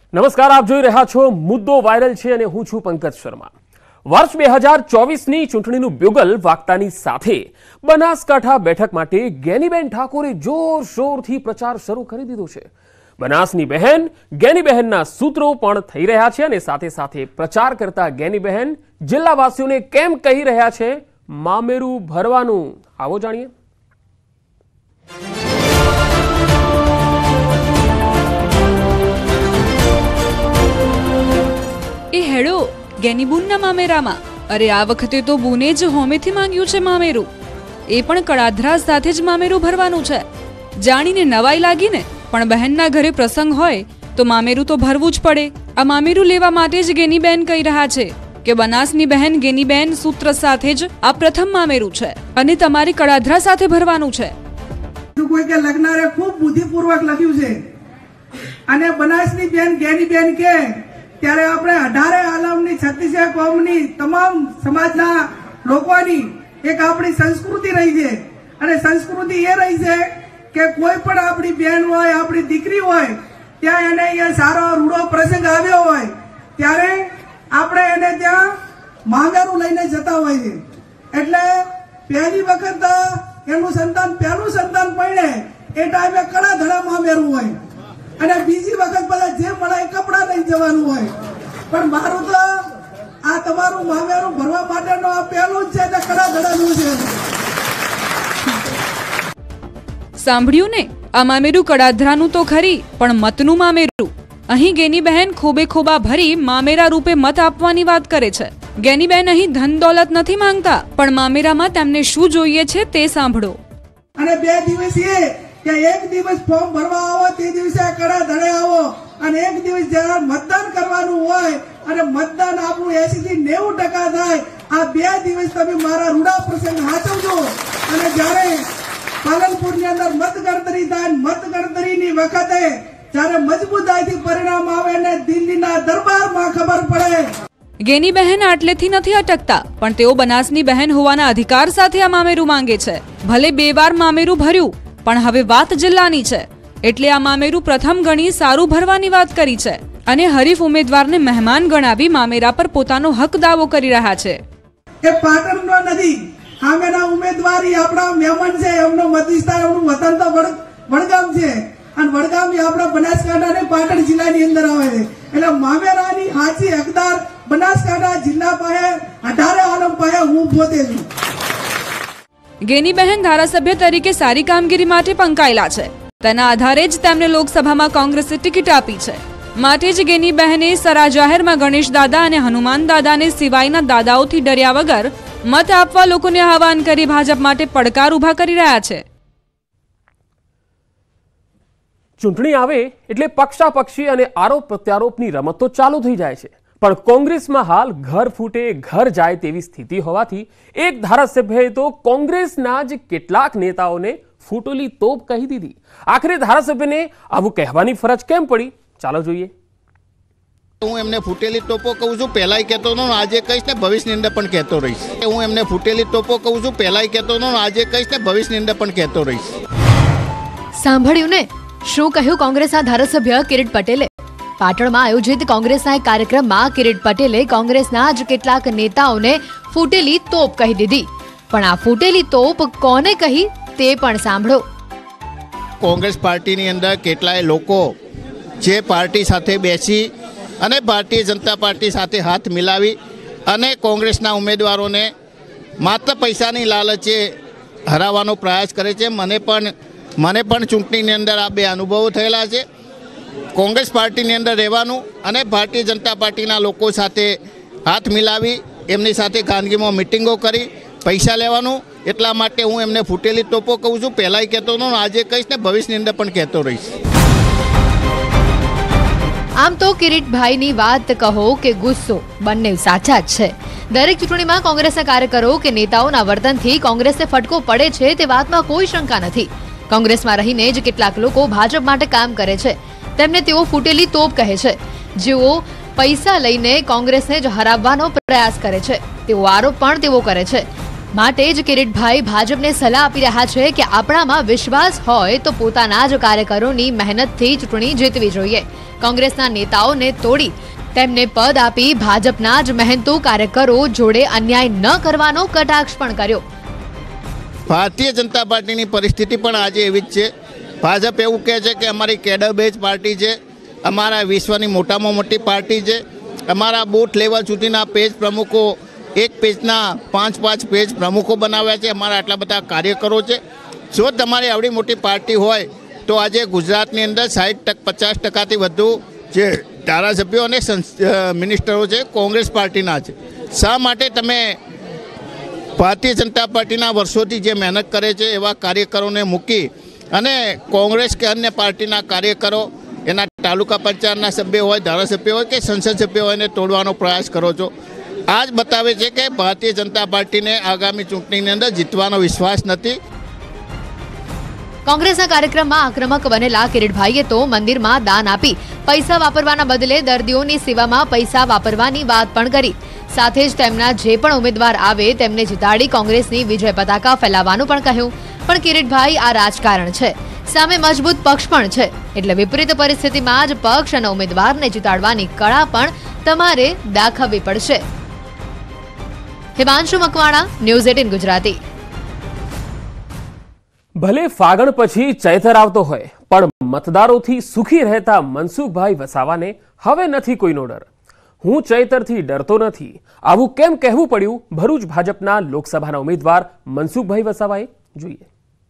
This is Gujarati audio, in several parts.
નમસ્કાર, આપ જોઈ રહ્યા છો મુદ્દો વાયરલ છે અને હું છું પંકજ શર્મા। વર્ષ 2024ની ચૂંટણીનું બ્યુગલ વાગતાની સાથે બનાસકાંઠા બેઠક માટે ગેનીબેન ઠાકોરે જોરશોરથી પ્રચાર શરૂ કરી દીધો છે। બનાસની બહેન ગેનીબહેનના સૂત્રો પણ થઈ રહ્યા છે અને સાથે સાથે પ્રચાર કરતા ગેનીબહેન જિલ્લાવાસીઓને કેમ કહી રહ્યા છે મામેરું ભરવાનું, આવો જાણીએ। એ હેડો ગેનીબુનના મામેરામાં। અરે આ વખતે તો બુને જ હોમેથી માંગ્યું છે મામેરું, એ પણ કડાધરા સાથે જ મામેરું ભરવાનું છે। જાણીને નવાઈ લાગી ને, પણ બહેનના ઘરે પ્રસંગ હોય તો મામેરું તો ભરવું જ પડે। આ મામેરું લેવા માટે જ ગેનીબેન કહી રહ્યા છે કે બનાસની બહેન ગેનીબેન સૂત્ર સાથે જ આ પ્રથમ મામેરું છે અને તમારી કડાધરા સાથે ભરવાનું છે। કોઈ કે લગ્નારે ખૂબ બુદ્ધિપૂર્વક લખ્યું છે અને બનાસની બેન ગેનીબેન કે ત્યારે આપણે 18 આલમની 36 કોમની તમામ સમાજના લોકોની એક આપણી સંસ્કૃતિ રહી છે અને સંસ્કૃતિ એ રહી છે કે કોઈ પણ આપણી બેન હોય, આપણી દીકરી હોય, ત્યાં એને અહીંયા સારો રૂડો પ્રસંગ આવ્યો હોય ત્યારે આપણે એને ત્યાં મામેરું લઈને જતા હોય છે। એટલે પહેલી વખત એનું સંતાન પહેલું સંતાન પડે એ ટાઈમે કડા ધડા મામેરું હોય અને બીજી વખત બધા જે મળે કપડા લઈ જવાનું હોય। પણ મારું તો આ તમારું મામેરું ભરવા માટેનો આ પહેલું જ છે તે કડા ધડાનું છે। સાંભળ્યું ને, આ મામેરું કડાધરાનું તો ખરી, પણ મતનું મામેરું। અહીં ગેનીબહેન ખોબે ખોબા ભરી મામેરા રૂપે મત આપવાની વાત કરે છે। ગેનીબેન અહીં ધન દોલત નથી માંગતા, પણ મામેરામાં તેમને શું જોઈએ છે તે સાંભળો। અને 2 દિવસ કે એક દિવસ ફોર્મ ભરવા આવો તે દિવસે કડા ધડે આવો અને એક દિવસ જ્યારે મતદાન કરવાનું હોય અને મતદાન આપણું 80 થી 90% થાય, આ 2 દિવસ તમે મારા રૂડા પ્રસંગ સાચવજો। અને જ્યારે પાલનપુરની અંદર મતગણતરી થાય, મતગણતરીની વખતે જ્યારે મજબૂતાઈથી પરિણામ આવે અને દિલ્હીના દરબારમાં ખબર પડે। ગેનીબહેન આટલેથી નથી અટકતા, પણ તેઓ બનાસની બહેન હોવાના અધિકાર સાથે આ મામેરું માંગે છે। ભલે 2 વાર મામેરું ભર્યું, પણ હવે વાત જિલ્લાની છે એટલે આ મામેરું પ્રથમ ગણી સારું ભરવાની વાત કરી છે અને હરીફ ઉમેદવારને મહેમાન ગણાવી મામેરા પર પોતાનો હક દાવો કરી રહ્યા છે। એ પાટણનો નથી, સામેના ઉમેદવારી આપણા મહેમાન છે, એમનો મત વિસ્તાર, એમનું વતન તો વડગામ છે અને વડગામ આપણા બનાસકાંઠા અને પાટણ જિલ્લાની અંદર આવે છે। એટલે મામેરાની સાચી હકદાર બનાસકાંઠા જિલ્લા પાસે 18 આલમ પાસે હું પોતે છું। ગેનીબહેન ધારાસભ્ય તરીકે સારી કામગીરી માટે પંકાયેલા છે, તેના આધારે જ તેમને લોકસભામાં કોંગ્રેસે ટિકિટ આપી છે। માટે જ ગેનીબહેને સરા જાહેરમાં ગણેશ દાદા અને હનુમાન દાદાને સિવાયના દાદાઓથી ડર્યા વગર મત આપવા લોકોને આહવાન કરી ભાજપ માટે પડકાર ઉભા કરી રહ્યા છે। ચૂંટણી આવે એટલે પક્ષાપક્ષી અને આરોપ પ્રત્યારોપની રમત તો ચાલુ થઈ જાય છે, પણ કોંગ્રેસમાં હાલ ઘર ફૂટે ઘર જાય તેવી સ્થિતિ હોવાથી એક ધારાસભ્યએ તો કોંગ્રેસના જ કેટલાક નેતાઓને ફૂટેલી તોપ કહી દીધી। આખરે ધારાસભ્યને આવું કહેવાની ફરજ કેમ પડી, ચાલો જોઈએ। હું એમને ફૂટેલી તોપો કહું છું, પહેલાંય કહેતો હતો, આજે કહીશ ને ભવિષ્યની અંદર પણ કહેતો રહીશ। હું એમને ફૂટેલી તોપો કહું છું, પહેલાંય કહેતો હતો, આજે કહીશ ને ભવિષ્યની અંદર પણ કહેતો રહીશ। સાંભળ્યું ને, શું કહ્યું કોંગ્રેસના ધારાસભ્ય કિરીટ પટેલે? પાટણમાં આયોજિત કોંગ્રેસના એક કાર્યક્રમમાં કિરીટ પટેલે કોંગ્રેસના જ કેટલાક નેતાઓને ફૂટેલી તોપ કહી દીધી, પણ આ ફૂટેલી તોપ કોને કહી તે પણ સાંભળો। કોંગ્રેસ પાર્ટીની અંદર કેટલાય લોકો જે પાર્ટી સાથે બેસી અને ભારતીય જનતા પાર્ટી સાથે હાથ મિલાવી અને કોંગ્રેસના ઉમેદવારોને માત્ર પૈસાની લાલચે હરાવવાનો પ્રયાસ કરે છે। મને પણ ચૂંટણીની અંદર આ 2 અનુભવો થયેલા છે। કોંગ્રેસ પાર્ટીની અંદર રહેવાનું અને ભારતીય જનતા પાર્ટીના લોકો સાથે હાથ મિલાવી એમની સાથે ખાનગીમાં મિટિંગો કરી પૈસા લેવાનું। એટલા માટે હું એમને ફૂટેલી તોપો કહું છું, પહેલાંય કહેતો હતો, આજે કહીશ ને ભવિષ્યની અંદર પણ કહેતો રહીશ। આમ તો કિરીટભાઈની વાત કહો કે ગુસ્સો, બંને સાચા જ છે। દરેક ચૂંટણીમાં કોંગ્રેસના કાર્યકરો કે નેતાઓના વર્તનથી કોંગ્રેસને ફટકો પડે છે તે વાતમાં કોઈ શંકા નથી। કોંગ્રેસમાં રહીને જ કેટલાક લોકો ભાજપ માટે કામ કરે છે, તેમને તેઓ ફૂટેલી તોપ કહે છે। જેઓ પૈસા લઈને કોંગ્રેસને જ હરાવવાનો પ્રયાસ કરે છે તેવો આરોપ પણ તેઓ કરે છે। માટે જ કિરીટભાઈ ભાજપને સલાહ આપી રહ્યા છે કે આપણામાં વિશ્વાસ હોય તો પોતાના જ કાર્યકરોની મહેનતથી ચૂંટણી જીતવી જોઈએ। કોંગ્રેસના નેતાઓને તોડી તેમને પદ આપી ભાજપના જ મહેનતુ કાર્યકરો જોડે અન્યાય ન કરવાનો કટાક્ષ પણ કર્યો. ભારતીય જનતા પાર્ટીની પરિસ્થિતિ પણ આજે એવી જ છે. ભાજપ એવું કહે છે કે અમારી કેડર બેઝ પાર્ટી છે, અમારા વિશ્વની મોટામાં મોટી પાર્ટી છે, અમારા બૂથ લેવલ સુધીના પેજ પ્રમુખો એક પેજના 5 પેજ પ્રમુખો બનાવ્યા છે, અમારા આટલા બધા કાર્યકરો છે. જો તમારી આવડી મોટી પાર્ટી હોય તો આજે ગુજરાતની અંદર 50% વધુ જે ધારાસભ્યો અને મિનિસ્ટરો છે કોંગ્રેસ પાર્ટીના છે. શા માટે તમે ભારતીય જનતા પાર્ટીના વર્ષોથી જે મહેનત કરે છે એવા કાર્યકરોને મૂકી અને કોંગ્રેસ કે અન્ય પાર્ટીના કાર્યકરો એના તાલુકા પંચાયતના સભ્ય હોય, ધારાસભ્ય હોય કે સંસદ સભ્ય હોય એને તોડવાનો પ્રયાસ કરો છો? આ જ બતાવે છે કે ભારતીય જનતા પાર્ટીને આગામી ચૂંટણીની અંદર જીતવાનો વિશ્વાસ નથી. કોંગ્રેસના કાર્યક્રમમાં આક્રમક બનેલા કિરીટભાઈએ તો મંદિરમાં દાન આપી પૈસા વાપરવાના બદલે દર્દીઓની સેવામાં પૈસા વાપરવાની વાત પણ કરી. સાથે જ તેમના જે પણ ઉમેદવાર આવે તેમને જીતાડી કોંગ્રેસની વિજય પતાકા ફેલાવવાનું પણ કહ્યું. પણ કિરીટભાઈ, આ રાજકારણ છે, સામે મજબૂત પક્ષ પણ છે, એટલે વિપરીત પરિસ્થિતિમાં જ પક્ષ અને ઉમેદવારને જીતાડવાની કળા પણ તમારે દાખવવી પડશે. હિમાંશુ મકવાણા, ન્યૂઝ 18 ગુજરાતી. ભલે ફાગણ પછી ચૈતર આવતો હોય પણ મતદારોથી સુખી રહેતા મનસુખભાઈ વસાવાને હવે નથી કોઈનો ડર. હું ચૈતરથી ડરતો નથી, આવું કેમ કહેવું પડ્યું ભરૂચ ભાજપના લોકસભાના ઉમેદવાર મનસુખભાઈ વસાવાએ? જોઈએ.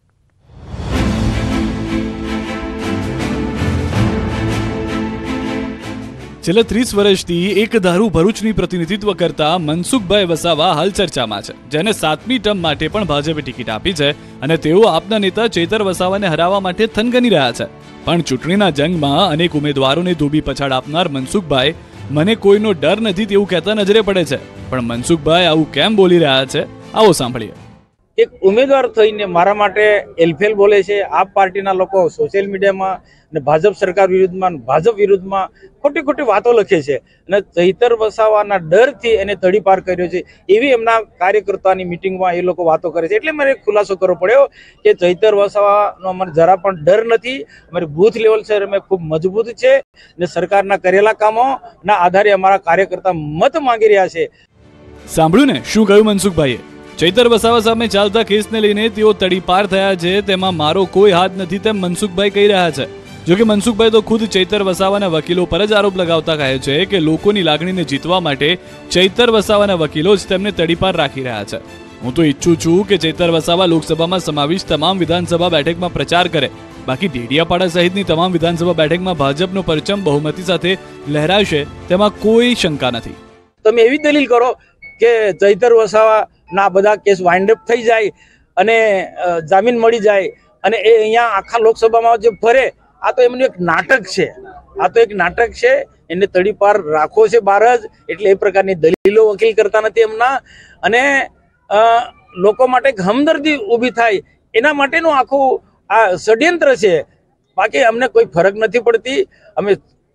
છેલ્લા 30 વર્ષથી એક ધારું ભરૂચની પ્રતિનિધિત્વ કરતા મનસુખભાઈ વસાવા હાલ ચર્ચામાં છે, જેને 7મી ટર્મ માટે પણ ભાજપે ટિકિટ આપી છે અને તેઓ આપના નેતા ચૈતર વસાવાને હરાવવા માટે થનગની રહ્યા છે. પણ ચૂંટણીના જંગમાં અનેક ઉમેદવારોને ધોબી પછાડ આપનાર મનસુખભાઈ મને કોઈનો ડર નથી તેવું કહેતા નજરે પડે છે. પણ મનસુખભાઈ આવું કેમ બોલી રહ્યા છે, આવો સાંભળીએ. એક ઉમેદવાર થઈને મારા માટે એલફેલ બોલે છે. આપ પાર્ટીના લોકો સોશિયલ મીડિયામાં અને ભાજપ સરકાર વિરુદ્ધમાં, ભાજપ વિરુદ્ધમાં ખોટી ખોટી વાતો લખે છે અને ચૈતર વસાવાના ડરથી એને તડીપાર કર્યો છે એવી એમના કાર્યકર્તાની મિટિંગમાં એ લોકો વાતો કરે છે. એટલે મારે ખુલાસો કરવો પડ્યો કે ચૈતર વસાવાનો અમારે જરા પણ ડર નથી. અમારી બૂથ લેવલ છે અમે ખૂબ મજબૂત છે અને સરકારના કરેલા કામોના આધારે અમારા કાર્યકર્તા મત માંગી રહ્યા છે. સાંભળ્યું ને શું કહ્યું મનસુખભાઈએ? ચૈતર વસાવા સામે ચાલતા કેસને લઈને તેઓ તડીપાર થયા છે, તેમાં મારો કોઈ હાથ નથી તેમ મનસુખભાઈ કહી રહ્યા છે. જોકે મનસુખભાઈ તો ખુદ ચૈતર વસાવાના વકીલો પર જ આરોપ લગાવતા કહે છે કે લોકોની લાગણીને જીતવા માટે ચૈતર વસાવાના વકીલો જ તેમને તડીપાર રાખી રહ્યા છે. હું તો ઈચ્છું છું કે ચૈતર વસાવા લોકસભામાં સમાવિષ્ટ તમામ વિધાનસભા બેઠકમાં પ્રચાર કરે, બાકી ડેડિયાપાડા સહિતની તમામ વિધાનસભા બેઠકમાં ભાજપનો પરચમ બહુમતી સાથે લહેરાશે તેમાં કોઈ શંકા નથી. તમે એવી દલીલ કરો કે ચૈતર વસાવાના બધા કેસ વાઇન્ડ અપ થઈ જાય અને જામીન મળી જાય અને એ અહીંયા આખા લોકસભામાં જે ફરે, આ તો એમનું એક નાટક છે. આ તો એક નાટક છે, એને તડીપાર રાખવો છે બહાર જ. એટલે એ પ્રકારની દલીલો વકીલ કરતા નથી એમના અને લોકો માટે હમદર્દી ઊભી થાય એના માટેનું આખું આ ષડયંત્ર છે. બાકી અમને કોઈ ફરક નથી પડતી. અમે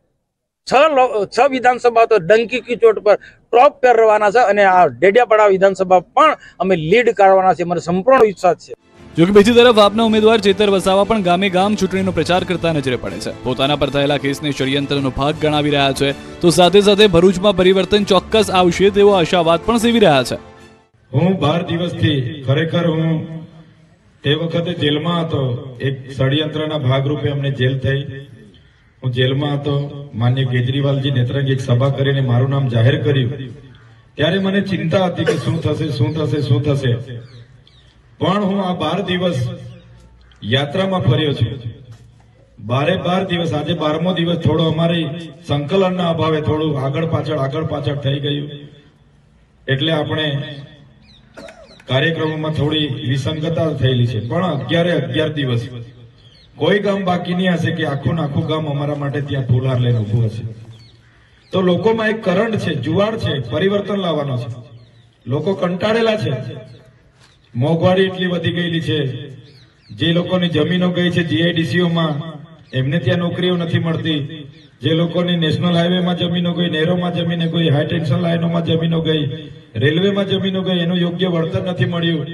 6 વિધાનસભા તો ડંકી કી ચોટ પર ટોપ પર રહેવાના છે અને આ ડેડિયાપાડા વિધાનસભા પણ અમે લીડ કરવાના છે. મને સંપૂર્ણ વિશ્વાસ છે. જોકે બીજી તરફ આપના ઉમેદવાર ચૈતર વસાવા પણ ગામે ગામ ચૂંટણીનો પ્રચાર કરતા નજરે પડે છે. પોતાના પર થયેલા કેસને ષડયંત્રનો ભાગ ગણાવી રહ્યા છે, તો સાથે સાથે ભરૂચમાં પરિવર્તન ચોક્કસ આવશે તેવો આશાવાદ પણ સેવી રહ્યા છે. હું 12 દિવસથી ખરેખર હું તે વખતે જેલમાં હતો. એક ષડયંત્રના ભાગરૂપે અમને જેલ થઈ. હું જેલમાં હતો. માન્ય કેજરીવાલજી નેત્રંગ એક સભા કરીને મારું નામ જાહેર કર્યું ત્યારે મને ચિંતા હતી કે શું થશે, શું થશે, શું થશે. પણ હું આ 12 દિવસ યાત્રામાં ફર્યો છું. 12 દિવસ, આજે 12મો દિવસ થોડો અમારી સંકલનના અભાવે થોડું આગળ પાછળ થઈ ગયું. એટલે આપણે કાર્યક્રમોમાં થોડી વિસંગતતા થયેલી છે. પણ 11 દિવસ કોઈ ગામ બાકી નહીં હશે કે આખું ગામ અમારા માટે ત્યાં ફૂલહાર લઈને ઉભું હશે. તો લોકોમાં એક કરંટ છે, જુવાળ છે, પરિવર્તન લાવવાનો છે. લોકો કંટાળેલા છે. મોંઘવારી એટલી વધી ગયેલી છે. જે લોકોની જમીનો ગઈ છે જીઆઈડીસીઓમાં, એમને ત્યાં નોકરીઓ નથી મળતી. જે લોકોની નેશનલ હાઈવેમાં જમીનો ગઈ, નહેરોમાં જમીનો ગઈ, હાઈ ટેન્શન લાઈનોમાં જમીનો ગઈ, રેલવેમાં જમીનો ગઈ, એનું યોગ્ય વળતર નથી મળ્યું.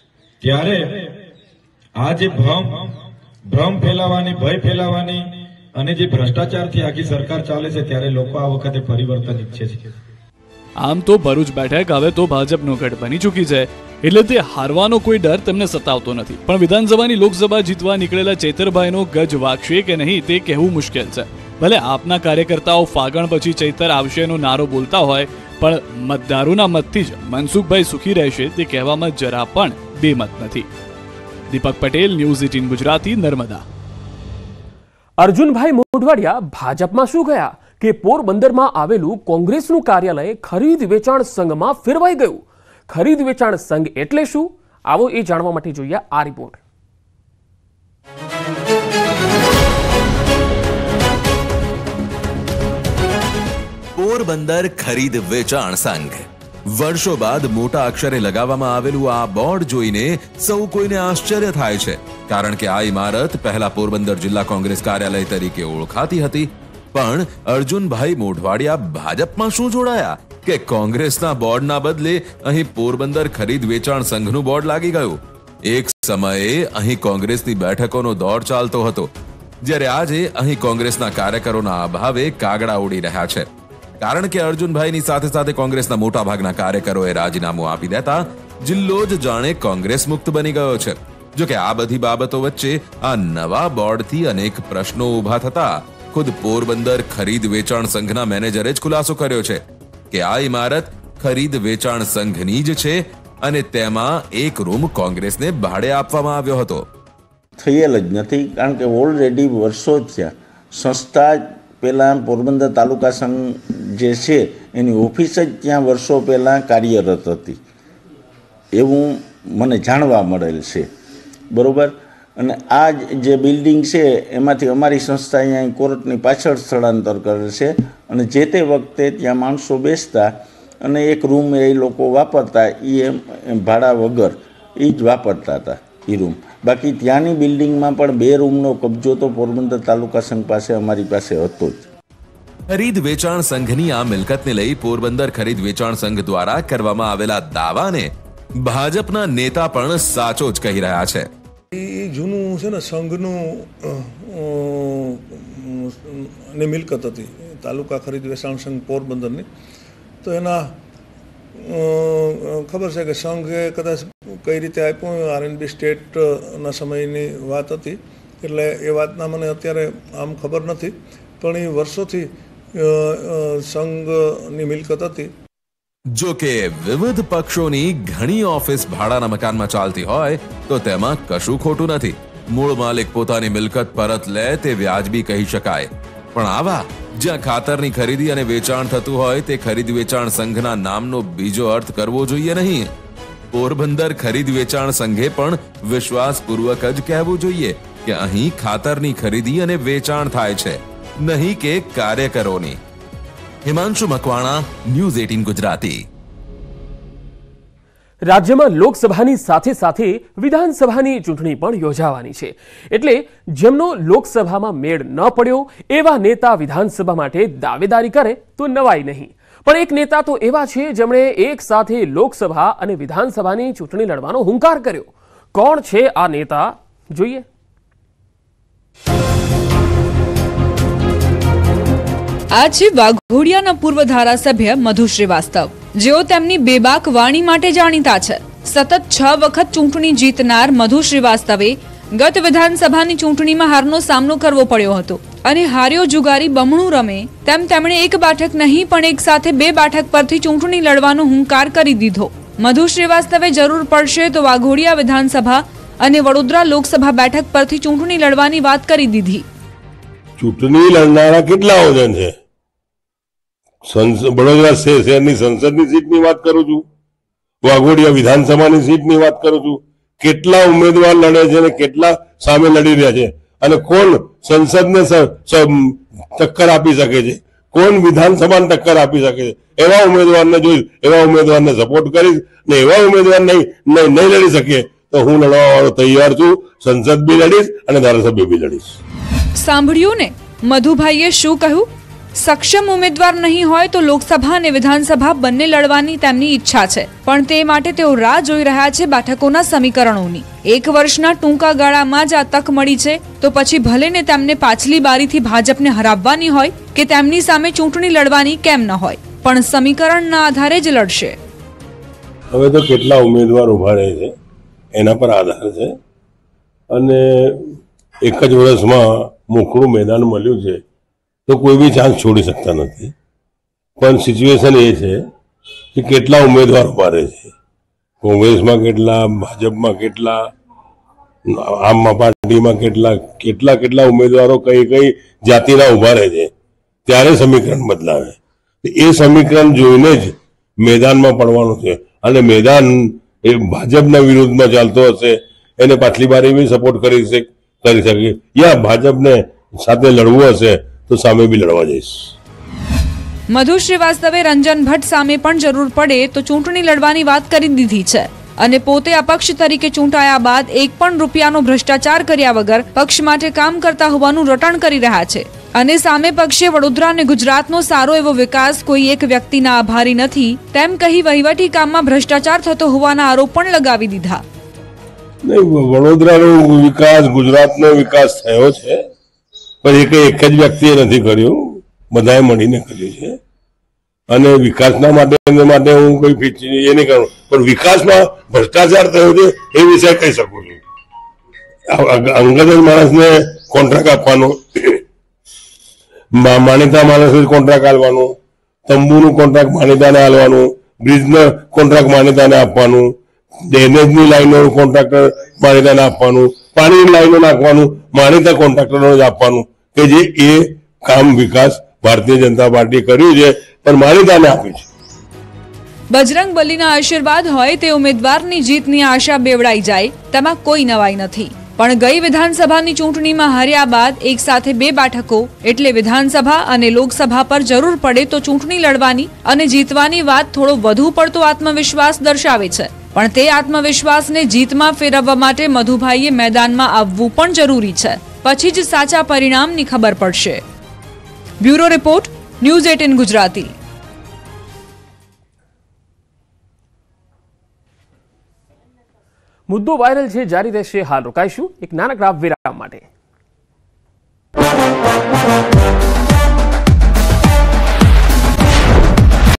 ત્યારે આ જે ભ્રમ ફેલાવાની, ભય ફેલાવાની અને જે ભ્રષ્ટાચારથી આખી સરકાર ચાલે છે ત્યારે લોકો આ વખતે પરિવર્તન ઈચ્છે છે. આમ તો ભરૂચ બેઠક હવે તો ભાજપનો ગઢ બની ચૂકી છે, એટલે તે હારવાનો કોઈ ડર તેમને સતાવતો નથી. પણ વિધાનસભાની લોકસભા જીતવા નીકળેલા ચૈતરભાઈનો ગજ વાગશે કે નહીં તે કહેવું મુશ્કેલ છે. ભલે આપના કાર્યકર્તાઓ ફાગણ પછી ચૈતર આવશેનો નારો બોલતા હોય, પણ મતદારોના મતથી જ મનસુખભાઈ સુખી રહેશે તે કહેવામાં જરા પણ બેમત નથી. દીપક પટેલ, ન્યૂઝ 18 ગુજરાતી, નર્મદા. અર્જુનભાઈ મોઢવાડિયા ભાજપમાં શું ગયા કે પોરબંદરમાં આવેલું કોંગ્રેસનું કાર્યાલય ખરીદ વેચાણ સંઘમાં ફેરવાઈ ગયું. ખરીદ વેચાણ સંઘ એટલે શું? આવો એ જાણવા માટે જોઈએ આ રિપોર્ટ. પોરબંદર ખરીદ વેચાણ સંઘ. વર્ષો બાદ મોટા અક્ષરે લગાવવામાં આવેલું આ બોર્ડ જોઈને સૌ કોઈને આશ્ચર્ય થાય છે, કારણ કે આ ઇમારત પહેલા પોરબંદર જિલ્લા કોંગ્રેસ કાર્યાલય તરીકે ઓળખાતી હતી. પણ અર્જુનભાઈ મોઢવાડિયા ભાજપમાં શું જોડાયા કે કોંગ્રેસના બોર્ડના બદલે અહીં પોરબંદર ખરીદ વેચાણ સંઘનું બોર્ડ લાગી ગયું. એક સમયે અહીં કોંગ્રેસની બેઠકોનો દોર ચાલતો હતો, જ્યારે આજે અહીં કોંગ્રેસના કાર્યકરોના અભાવે કાગડા ઉડી રહ્યા છે, કારણ કે અર્જુનભાઈની સાથે સાથે કોંગ્રેસના મોટા ભાગના કાર્યકરોએ રાજીનામું આપી દેતા જિલ્લો જ જાણે કોંગ્રેસ મુક્ત બની ગયો છે. જો કે આ બધી બાબતો વચ્ચે આ નવા બોર્ડથી અનેક પ્રશ્નો ઉભા થતા ખુદ પોરબંદર ખરીદ વેચાણ સંઘના મેનેજરે જ ખુલાસો કર્યો છે કે આ ઇમારત ખરીદ વેચાણ સંઘની જ છે અને તેમાં એક રૂમ કોંગ્રેસને ભાડે આપવામાં આવ્યો હતો. થયેલ જ નથી, કારણ કે ઓલરેડી વર્ષો થયા સંસ્થા પહેલાં પોરબંદર તાલુકા સંઘ જે છે એની ઓફિસ જ ત્યાં વર્ષો પહેલાં કાર્યરત હતી એવું મને જાણવા મળેલ છે. બરાબર. અને આ જે બિલ્ડિંગ છે એમાંથી અમારી સંસ્થા અહીંયા કોર્ટની પાછળ સ્થળાંતર કરે છે અને જે તે વખતે ત્યાં માણસો બેસતા અને એક રૂમ એ લોકો વાપરતા, એ ભાડા વગર એ જ વાપરતા હતા એ રૂમ. બાકી ત્યાંની બિલ્ડિંગમાં પણ 2 રૂમનો કબજો તો પોરબંદર તાલુકા સંઘ પાસે અમારી પાસે હતો જ. ખરીદ વેચાણ સંઘની આ મિલકતને લઈ પોરબંદર ખરીદ વેચાણ સંઘ દ્વારા કરવામાં આવેલા દાવાને ભાજપના નેતા પણ સાચો જ કહી રહ્યા છે. એ જૂનું છે ને સંઘનું ની મિલકત હતી, તાલુકા ખરીદ વેચાણ સંઘ પોરબંદરની. તો એના ખબર છે કે સંઘે કદાચ કઈ રીતે આપ્યું, આરએનબી સ્ટેટના સમયની વાત હતી, એટલે એ વાતના મને અત્યારે આમ ખબર નથી, પણ એ વર્ષોથી સંઘની મિલકત હતી. જો કે વિવિધ પક્ષોની ઘણી ઓફિસ ભાડાના મકાનમાં ચાલતી હોય તો તેમાં કશું ખોટું નથી. મૂળ માલિક પોતાની મિલકત પરત લે તે વ્યાજબી કહી શકાય. પણ આવા જ્યાં ખાતરની ખરીદી અને વેચાણ થતું હોય તે ખરીદ વેચાણ સંઘના નામનો બીજો અર્થ કરવો જોઈએ નહીં. પોરબંદર ખરીદ વેચાણ સંઘે પણ વિશ્વાસપૂર્વક જ કહેવું જોઈએ કે અહીં ખાતરની ખરીદી અને વેચાણ થાય છે, નહીં કે કાર્યકરોની. હિમાંશુ મકવાણા, ન્યૂઝ 18 ગુજરાતી. રાજ્યમાં લોકસભાની સાથે સાથે વિધાનસભાની ચૂંટણી પણ યોજાવાની છે, એટલે જેમનો લોકસભામાં મેળ ન પડ્યો એવા નેતા વિધાનસભા માટે દાવેદારી કરે તો નવાઈ નહીં. પણ એક નેતા તો એવા છે જેમણે એક સાથે લોકસભા અને વિધાનસભાની ચૂંટણી લડવાનો હુંકાર કર્યો. કોણ છે આ નેતા? જોઈએ. આ છે વાઘોડિયાના પૂર્વ ધારાસભ્ય મધુ શ્રીવાસ્તવ, જેઓ તેમની બેબાક વાણી માટે જાણીતા છે. સતત 6 વખત ચૂંટણી જીતનાર મધુ શ્રીવાસ્તવે ગત વિધાનસભાની ચૂંટણીમાં હારનો સામનો કરવો પડ્યો હતો અને હાર્યો જુગારી બમણું રમે તેમ તેમણે એક બેઠક નહીં પણ એક સાથે 2 બેઠક પરથી ચૂંટણી લડવાનો હુંકાર કરી દીધો. મધુ શ્રીવાસ્તવે જરૂર પડશે તો વાઘોડિયા વિધાનસભા અને વડોદરા લોકસભા બેઠક પરથી ચૂંટણી લડવાની વાત કરી દીધી. ચૂંટણી લડનારા કેટલા વજન છે? વડોદરા શહેરની સંસદની સીટની વાત કરું છું, વાઘોડિયા વિધાનસભાની સીટની વાત કરું છું. કેટલા ઉમેદવાર લડે છે અને કેટલા સામે લડી રહ્યા છે, અને કોણ સંસદને ટક્કર આપી શકે છે, કોણ વિધાનસભાને ટક્કર આપી શકે છે, એવા ઉમેદવારને જોઈશ, એવા ઉમેદવારને સપોર્ટ કરીશ. ને એવા ઉમેદવાર નહીં લડી શકીએ તો હું લડવા વાળો તૈયાર છું. સંસદ બી લડીશ અને ધારાસભ્ય બી લડીશ. સાંભળ્યું ને મધુભાઈએ શું કહ્યું? સક્ષમ ઉમેદવાર નહીં હોય તો લોકસભા અને વિધાનસભા બંને લડવાની તેમની ઈચ્છા છે, પણ તે માટે તેઓ રાહ જોઈ રહ્યા છે બેઠકોના સમીકરણોની. 1 વર્ષના ટૂંકા ગાળામાં જ આ તક મળી છે તો પછી ભલે ને તેમને પાછલી બારીથી ભાજપને હરાવવાની હોય કે તેમની સામે ચૂંટણી લડવાની કેમ ન હોય, પણ સમીકરણના આધારે જ લડશે. હવે તો કેટલા ઉમેદવાર ઉભા રહે છે એના પર આધાર છે, અને એક જ વર્ષમાં મોકળું મેદાન મળ્યું છે તો કોઈ બી ચાન્સ છોડી શકતા નથી. પણ સિચ્યુએશન એ છે કે કેટલા ઉમેદવાર ઉભા રહે છે, કોંગ્રેસમાં કેટલા, ભાજપમાં કેટલા, આમ પાર્ટીમાં કેટલા ઉમેદવારો કઈ જાતિના ઉભા રહે છે, ત્યારે સમીકરણ બદલાવે. એ સમીકરણ જોઈને જ મેદાનમાં પડવાનું છે. અને મેદાન એ ભાજપના વિરુદ્ધમાં ચાલતો હશે એને પાછલી બારી બી સપોર્ટ કરી શકે, યા ભાજપને સાથે લડવું હશે તો સામે બી લડવા જઈશ. મધુ શ્રીવાસ્તવે રંજન ભટ્ટ સામે પણ જરૂર પડે તો ચૂંટણી લડવાની વાત કરી દીધી છે અને પોતે અપક્ષ તરીકે ચૂંટાયા બાદ 1 પણ રૂપિયાનો ભ્રષ્ટાચાર કર્યા વગર પક્ષ માટે કામ કરતા હોવાનું રટણ કરી રહ્યા છે. અને સામે પક્ષે વડોદરા અને ગુજરાતનો સારો એવો વિકાસ કોઈ એક વ્યક્તિના આભારી નથી તેમ કહી વહીવટી કામમાં ભ્રષ્ટાચાર થતો હોવાના આરોપ પણ લગાવી દીધા. વડોદરાનો વિકાસ, ગુજરાતનો વિકાસ થયો છે, પણ એક જ વ્યક્તિએ નથી કર્યું, બધાએ મળીને કર્યું છે. અને વિકાસના માટે હું કોઈ એ નહીં કરું, પણ વિકાસમાં ભ્રષ્ટાચાર થયો છે એ વિષય કહી શકું છું. અંગત માણસને કોન્ટ્રાક્ટ આપવાનો, માન્યતા માણસને કોન્ટ્રાક્ટ આપવાનું, તંબુનું કોન્ટ્રાક્ટ માન્યતાને આપવાનું, બ્રિજનો કોન્ટ્રાક્ટ માન્યતાને આપવાનું, ડ્રેનેજની લાઈનોનું કોન્ટ્રાક્ટર માન્યતાને આપવાનું, પાણીની લાઈનો નાખવાનું માન્યતા કોન્ટ્રાક્ટરોને જ આપવાનું, કે જે એ કામ વિકાસ ભારતીય જનતા પાર્ટી કર્યું છે પણ માન્યતાને આપી છે. બજરંગ બલીના આશીર્વાદ હોય તે ઉમેદવારની જીતની આશા બેવડાઈ જાય તેમાં કોઈ નવાઈ નથી. પણ ગઈ વિધાનસભાની ચૂંટણીમાં હાર્યા બાદ એક સાથે 2 બેઠકો એટલે વિધાનસભા અને લોકસભા પર જરૂર પડે તો ચૂંટણી લડવાની અને જીતવાની વાત થોડો વધુ પડતો આત્મવિશ્વાસ દર્શાવે છે. પણ તે આત્મવિશ્વાસને જીતમાં ફેરવવા માટે મધુભાઈએ મેદાનમાં આવવું પણ જરૂરી છે. પછી જ સાચા પરિણામની ખબર પડશે. Bureau report, news 18 Gujarati. મુદ્દો વાયરલ છે, જારી રહેશે. હાલ રોકાઈશું એક નાનકડા વિરામ માટે.